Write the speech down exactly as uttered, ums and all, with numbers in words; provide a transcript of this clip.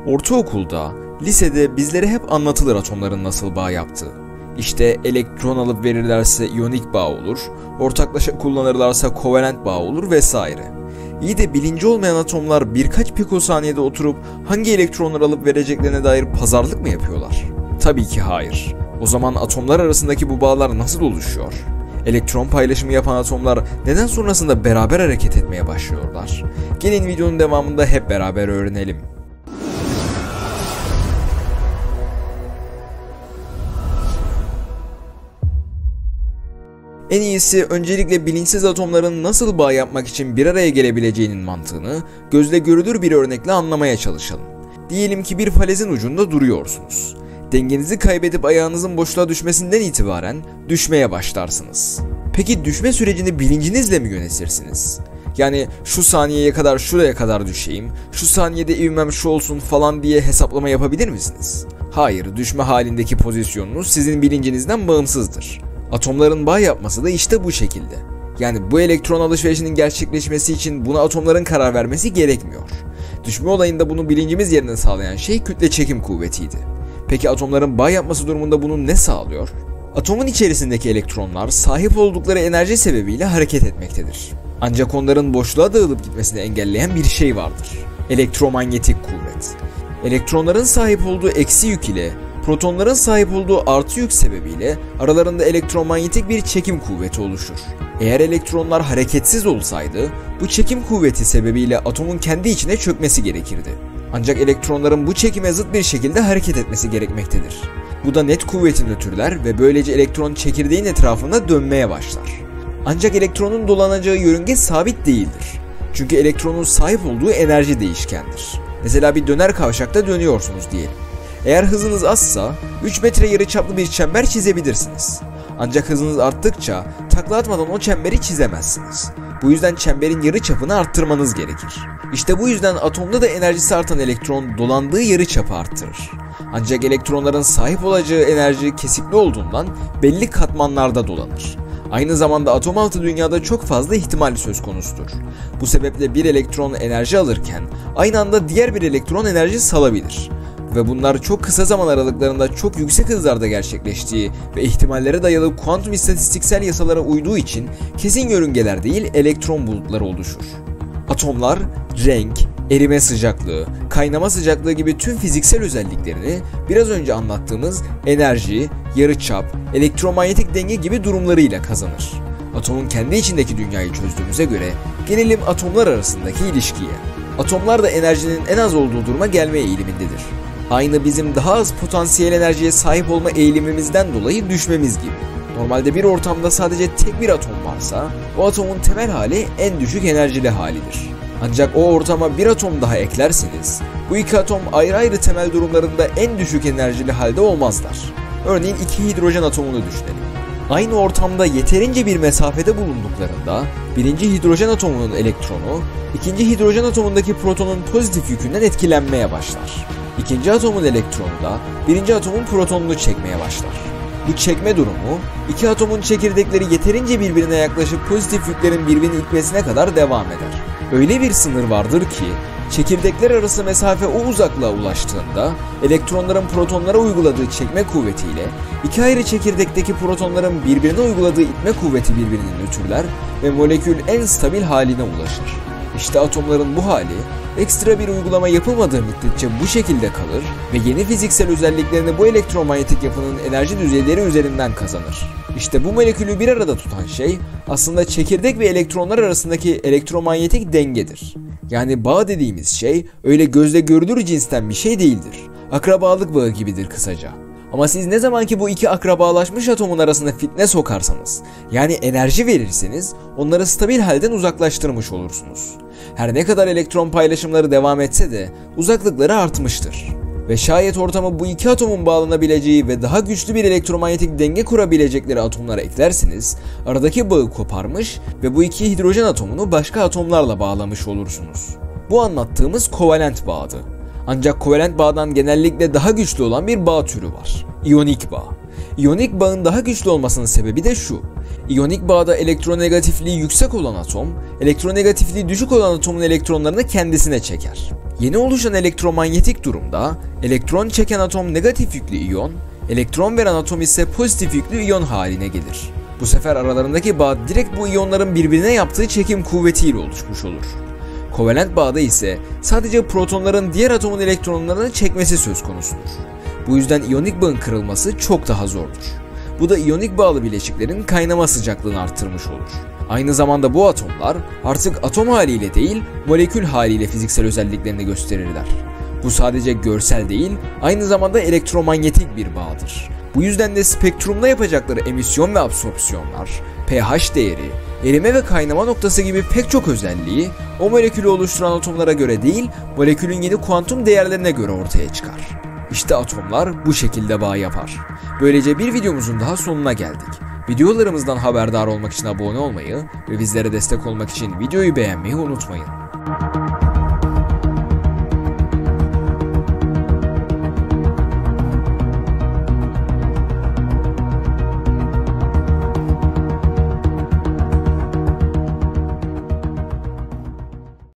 Ortaokulda, lisede bizlere hep anlatılır atomların nasıl bağ yaptığı. İşte elektron alıp verirlerse iyonik bağ olur, ortaklaşa kullanırlarsa kovalent bağ olur vesaire. İyi de bilinci olmayan atomlar birkaç pikosaniyede oturup hangi elektronları alıp vereceklerine dair pazarlık mı yapıyorlar? Tabii ki hayır. O zaman atomlar arasındaki bu bağlar nasıl oluşuyor? Elektron paylaşımı yapan atomlar neden sonrasında beraber hareket etmeye başlıyorlar? Gelin videonun devamında hep beraber öğrenelim. En iyisi öncelikle bilinçsiz atomların nasıl bağ yapmak için bir araya gelebileceğinin mantığını gözle görülür bir örnekle anlamaya çalışalım. Diyelim ki bir falezin ucunda duruyorsunuz. Dengenizi kaybedip ayağınızın boşluğa düşmesinden itibaren düşmeye başlarsınız. Peki düşme sürecini bilincinizle mi yönetirsiniz? Yani şu saniyeye kadar şuraya kadar düşeyim, şu saniyede ivmem şu olsun falan diye hesaplama yapabilir misiniz? Hayır, düşme halindeki pozisyonunuz sizin bilincinizden bağımsızdır. Atomların bağ yapması da işte bu şekilde. Yani bu elektron alışverişinin gerçekleşmesi için buna atomların karar vermesi gerekmiyor. Düşme olayında bunu bilincimiz yerine sağlayan şey kütle çekim kuvvetiydi. Peki atomların bağ yapması durumunda bunu ne sağlıyor? Atomun içerisindeki elektronlar sahip oldukları enerji sebebiyle hareket etmektedir. Ancak onların boşluğa dağılıp gitmesini engelleyen bir şey vardır. Elektromanyetik kuvvet. Elektronların sahip olduğu eksi yük ile protonların sahip olduğu artı yük sebebiyle aralarında elektromanyetik bir çekim kuvveti oluşur. Eğer elektronlar hareketsiz olsaydı, bu çekim kuvveti sebebiyle atomun kendi içine çökmesi gerekirdi. Ancak elektronların bu çekime zıt bir şekilde hareket etmesi gerekmektedir. Bu da net kuvveti nötrler ve böylece elektron çekirdeğin etrafında dönmeye başlar. Ancak elektronun dolanacağı yörünge sabit değildir. Çünkü elektronun sahip olduğu enerji değişkendir. Mesela bir döner kavşakta dönüyorsunuz diyelim. Eğer hızınız azsa üç metre yarıçaplı bir çember çizebilirsiniz. Ancak hızınız arttıkça takla atmadan o çemberi çizemezsiniz. Bu yüzden çemberin yarıçapını arttırmanız gerekir. İşte bu yüzden atomda da enerjisi artan elektron dolandığı yarıçapı arttırır. Ancak elektronların sahip olacağı enerji kesikli olduğundan belli katmanlarda dolanır. Aynı zamanda atom altı dünyada çok fazla ihtimal söz konusudur. Bu sebeple bir elektron enerji alırken aynı anda diğer bir elektron enerji salabilir. Ve bunlar çok kısa zaman aralıklarında çok yüksek hızlarda gerçekleştiği ve ihtimallere dayalı kuantum istatistiksel yasalara uyduğu için kesin yörüngeler değil elektron bulutları oluşur. Atomlar renk, erime sıcaklığı, kaynama sıcaklığı gibi tüm fiziksel özelliklerini biraz önce anlattığımız enerji, yarıçap, elektromanyetik denge gibi durumlarıyla kazanır. Atomun kendi içindeki dünyayı çözdüğümüze göre gelelim atomlar arasındaki ilişkiye. Atomlar da enerjinin en az olduğu duruma gelme eğilimindedir. Aynı bizim daha az potansiyel enerjiye sahip olma eğilimimizden dolayı düşmemiz gibi. Normalde bir ortamda sadece tek bir atom varsa, o atomun temel hali en düşük enerjili halidir. Ancak o ortama bir atom daha eklerseniz, bu iki atom ayrı ayrı temel durumlarında en düşük enerjili halde olmazlar. Örneğin iki hidrojen atomunu düşünelim. Aynı ortamda yeterince bir mesafede bulunduklarında, birinci hidrojen atomunun elektronu, ikinci hidrojen atomundaki protonun pozitif yükünden etkilenmeye başlar. İkinci atomun elektronu da birinci atomun protonunu çekmeye başlar. Bu çekme durumu iki atomun çekirdekleri yeterince birbirine yaklaşıp pozitif yüklerin birbirini itmesine kadar devam eder. Öyle bir sınır vardır ki çekirdekler arası mesafe o uzaklığa ulaştığında elektronların protonlara uyguladığı çekme kuvvetiyle iki ayrı çekirdekteki protonların birbirine uyguladığı itme kuvveti birbirini nötrler ve molekül en stabil haline ulaşır. İşte atomların bu hali ekstra bir uygulama yapılmadığı müddetçe bu şekilde kalır ve yeni fiziksel özelliklerini bu elektromanyetik yapının enerji düzeyleri üzerinden kazanır. İşte bu molekülü bir arada tutan şey aslında çekirdek ve elektronlar arasındaki elektromanyetik dengedir. Yani bağ dediğimiz şey öyle gözle görülür cinsten bir şey değildir. Akrabalık bağı gibidir kısaca. Ama siz ne zaman ki bu iki akrabalaşmış atomun arasına fitne sokarsanız, yani enerji verirseniz, onları stabil halden uzaklaştırmış olursunuz. Her ne kadar elektron paylaşımları devam etse de uzaklıkları artmıştır. Ve şayet ortama bu iki atomun bağlanabileceği ve daha güçlü bir elektromanyetik denge kurabilecekleri atomlara eklerseniz, aradaki bağı koparmış ve bu iki hidrojen atomunu başka atomlarla bağlamış olursunuz. Bu anlattığımız kovalent bağdı. Ancak kovalent bağdan genellikle daha güçlü olan bir bağ türü var. İyonik bağ. İyonik bağın daha güçlü olmasının sebebi de şu. İyonik bağda elektronegatifliği yüksek olan atom, elektronegatifliği düşük olan atomun elektronlarını kendisine çeker. Yeni oluşan elektromanyetik durumda elektron çeken atom negatif yüklü iyon, elektron veren atom ise pozitif yüklü iyon haline gelir. Bu sefer aralarındaki bağ direkt bu iyonların birbirine yaptığı çekim kuvvetiyle oluşmuş olur. Kovalent bağda ise sadece protonların diğer atomun elektronlarını çekmesi söz konusudur. Bu yüzden iyonik bağın kırılması çok daha zordur. Bu da iyonik bağlı bileşiklerin kaynama sıcaklığını arttırmış olur. Aynı zamanda bu atomlar artık atom haliyle değil, molekül haliyle fiziksel özelliklerini gösterirler. Bu sadece görsel değil, aynı zamanda elektromanyetik bir bağdır. Bu yüzden de spektrumda yapacakları emisyon ve absorpsiyonlar, pH değeri, erime ve kaynama noktası gibi pek çok özelliği o molekülü oluşturan atomlara göre değil, molekülün yeni kuantum değerlerine göre ortaya çıkar. İşte atomlar bu şekilde bağ yapar. Böylece bir videomuzun daha sonuna geldik. Videolarımızdan haberdar olmak için abone olmayı ve bizlere destek olmak için videoyu beğenmeyi unutmayın.